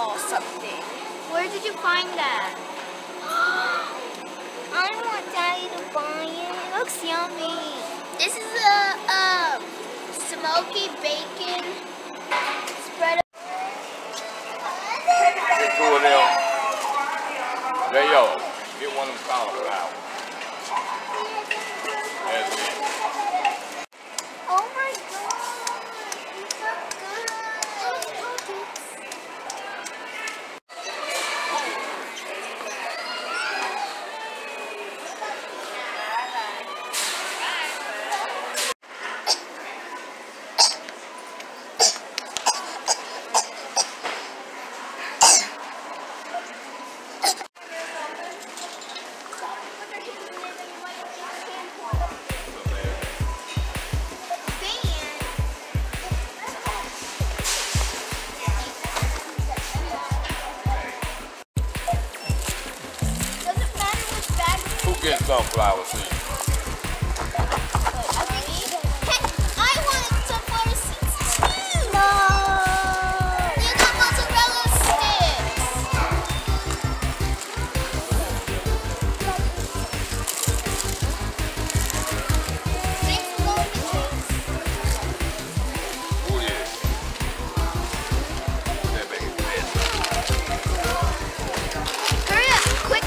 saw something. Where did you find that? I want Daddy to buy it. It looks yummy. This is a smoky bacon spread. Get two of them. There you go. Get one of them cauliflower. That's it. Oh my God. It's so good. Get sunflower seeds. I wanted sunflower seeds too. No. You got mozzarella sticks. Thanks for going to Oh yeah. That makes sense. Hurry up, quick.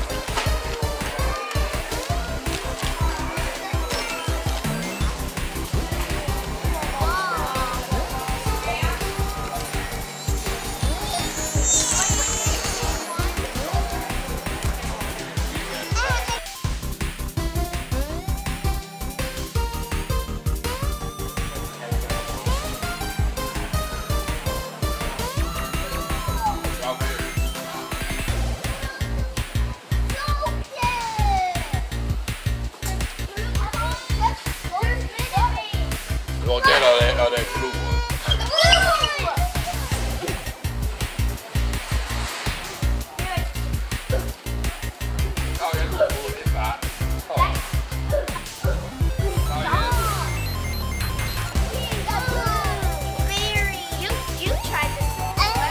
You want that or that blue one? Oh, that's a blue one. It's hot. You tried this before.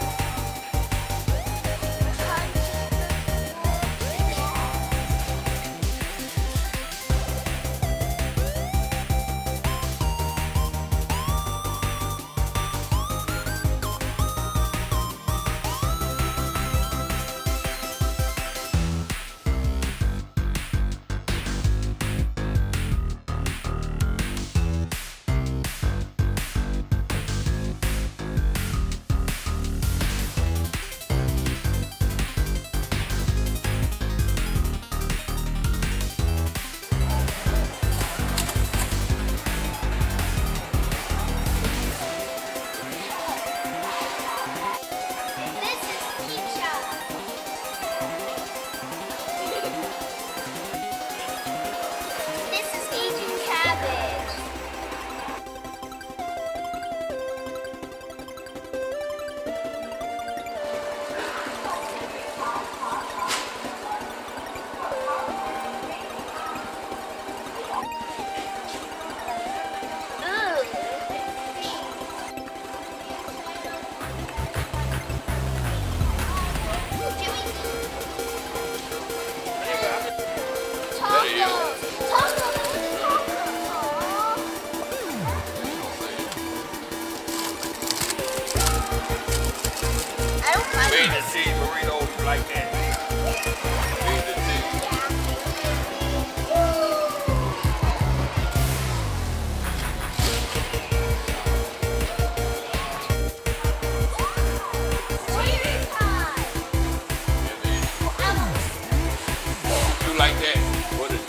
Beans and cheese burritos like that. Beans and cheese. You like that? What is it?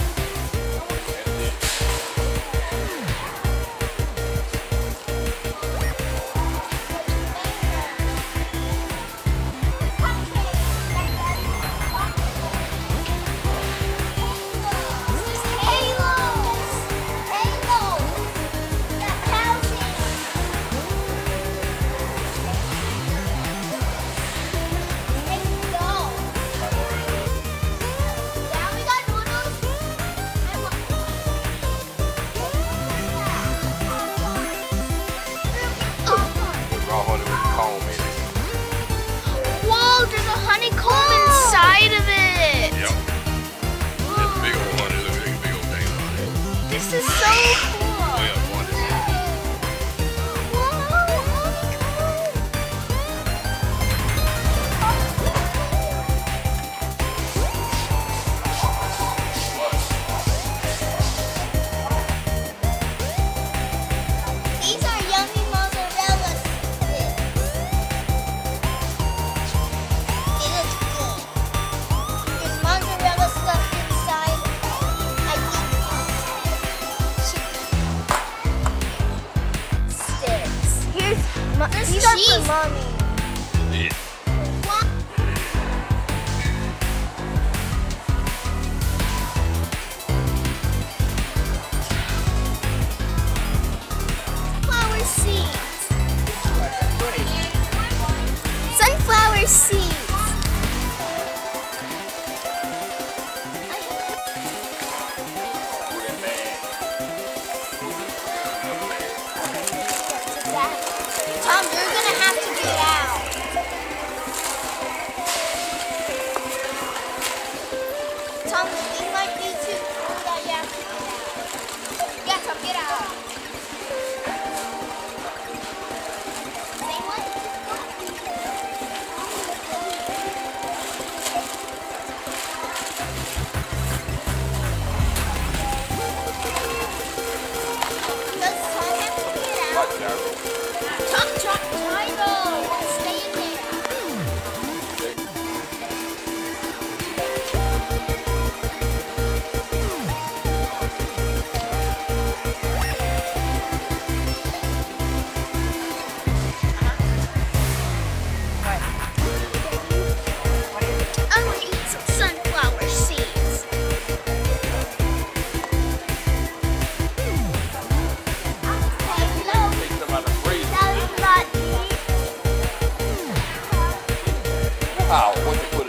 This is so cool. Well, one is These are yummy mozzarella sticks. It looks good. There's mozzarella stuff inside. I think sticks. These are for mommy. it. What? Flower seeds. Sunflower seeds. Put it back. Tom, you're gonna have to get out. Tom, it might be too cool that you have to get out. Yeah, Tom, get out. Same one? Does Tom have to get out? Watch out. Tom, Tyro, stay in there. I'm gonna eat some sunflower seeds. Hello. Take them out of the freezer. That was not Wow, what you put